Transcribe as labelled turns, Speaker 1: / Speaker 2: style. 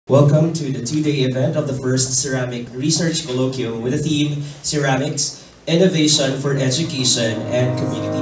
Speaker 1: Welcome to the two-day event of the first Ceramic Research Colloquium with the theme Ceramics, Innovation for Education and Community